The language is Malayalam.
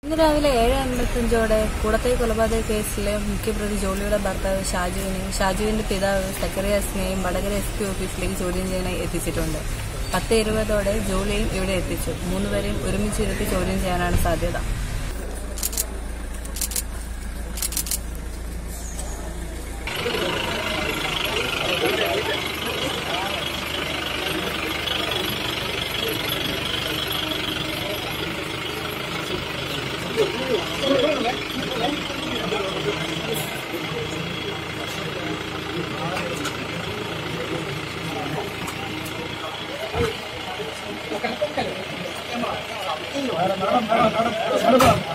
ഇന്ന് രാവിലെ 7:55 കൂടത്തായി കൊലപാതക കേസിലെ മുഖ്യപ്രതി ജോളിയുടെ ഭർത്താവ് ഷാജുവിന്റെ പിതാവ് സക്കറിയാസിനെയും വടകര SP ഓഫീസിലേക്ക് ചോദ്യം ചെയ്യാനായി എത്തിച്ചിട്ടുണ്ട്. 10:20 ജോളിയും ഇവിടെ എത്തിച്ചു. മൂന്നുപേരെയും ഒരുമിച്ചിരുത്തി ചോദ്യം ചെയ്യാനാണ് സാധ്യത. Madam.